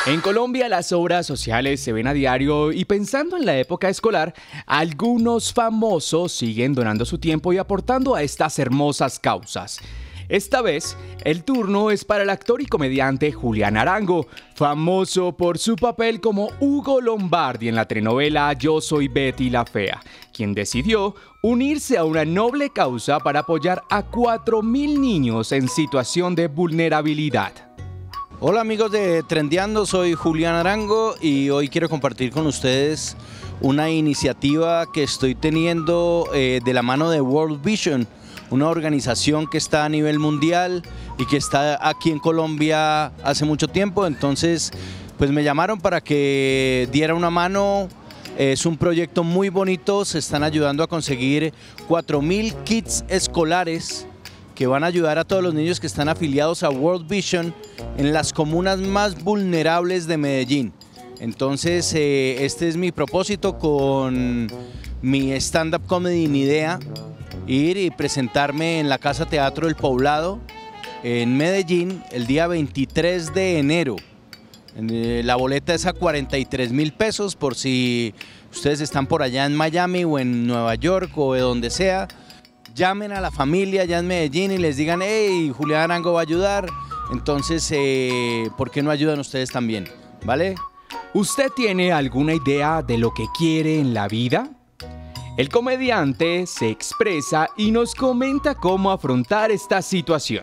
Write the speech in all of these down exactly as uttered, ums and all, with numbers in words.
En Colombia las obras sociales se ven a diario y pensando en la época escolar, algunos famosos siguen donando su tiempo y aportando a estas hermosas causas. Esta vez, el turno es para el actor y comediante Julián Arango, famoso por su papel como Hugo Lombardi en la telenovela Yo soy Betty la Fea, quien decidió unirse a una noble causa para apoyar a cuatro mil niños en situación de vulnerabilidad. Hola amigos de Trendeando, soy Julián Arango y hoy quiero compartir con ustedes una iniciativa que estoy teniendo eh, de la mano de World Vision, una organización que está a nivel mundial y que está aquí en Colombia hace mucho tiempo. Entonces pues me llamaron para que diera una mano. Es un proyecto muy bonito, se están ayudando a conseguir cuatro mil kits escolares que van a ayudar a todos los niños que están afiliados a World Vision en las comunas más vulnerables de Medellín. Entonces eh, este es mi propósito con mi stand-up comedy Nidea, ir y presentarme en la Casa Teatro del Poblado en Medellín el día veintitrés de enero. La boleta es a cuarenta y tres mil pesos por si ustedes están por allá en Miami o en Nueva York o de donde sea. Llamen a la familia allá en Medellín y les digan, hey, Julián Arango va a ayudar. Entonces, eh, ¿por qué no ayudan ustedes también? ¿Vale? ¿Usted tiene alguna idea de lo que quiere en la vida? El comediante se expresa y nos comenta cómo afrontar esta situación.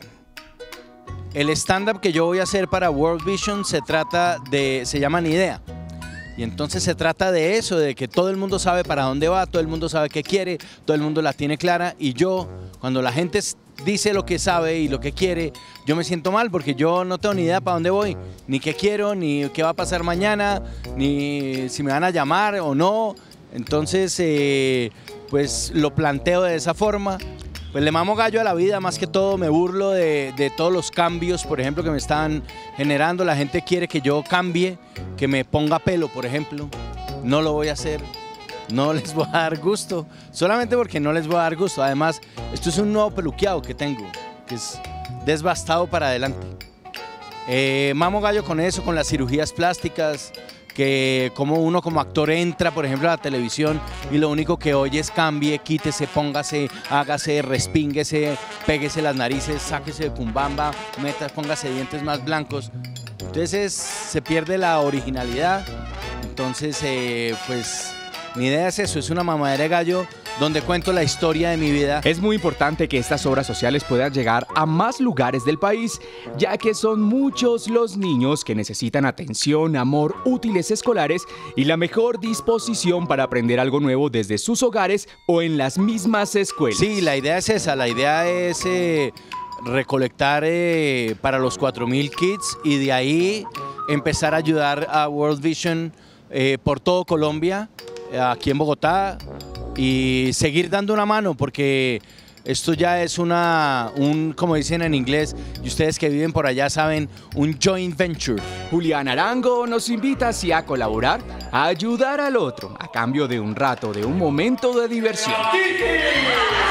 El stand-up que yo voy a hacer para World Vision se trata de, se llama Nidea. Y entonces se trata de eso, de que todo el mundo sabe para dónde va, todo el mundo sabe qué quiere, todo el mundo la tiene clara. Y yo, cuando la gente dice lo que sabe y lo que quiere, yo me siento mal porque yo no tengo ni idea para dónde voy, ni qué quiero, ni qué va a pasar mañana, ni si me van a llamar o no. Entonces, eh, pues lo planteo de esa forma. Pues le mamo gallo a la vida, más que todo me burlo de, de todos los cambios, por ejemplo, que me están generando. La gente quiere que yo cambie, que me ponga pelo, por ejemplo. No lo voy a hacer, no les voy a dar gusto, solamente porque no les voy a dar gusto. Además, esto es un nuevo peluqueado que tengo, que es desbastado para adelante. Eh, mamo gallo con eso, con las cirugías plásticas, que como uno como actor entra, por ejemplo, a la televisión y lo único que oye es cambie, quítese, póngase, hágase, respínguese, péguese las narices, sáquese de cumbamba, meta, póngase dientes más blancos. Entonces se pierde la originalidad. Entonces, eh, pues mi idea es eso, es una mamadera de gallo donde cuento la historia de mi vida. Es muy importante que estas obras sociales puedan llegar a más lugares del país, ya que son muchos los niños que necesitan atención, amor, útiles escolares y la mejor disposición para aprender algo nuevo desde sus hogares o en las mismas escuelas. Sí, la idea es esa, la idea es eh, recolectar eh, para los cuatro mil kits y de ahí empezar a ayudar a World Vision eh, por todo Colombia, aquí en Bogotá, y seguir dando una mano porque esto ya es una, un, como dicen en inglés, y ustedes que viven por allá saben, un joint venture. Julián Arango nos invita así a colaborar, a ayudar al otro, a cambio de un rato, de un momento de diversión.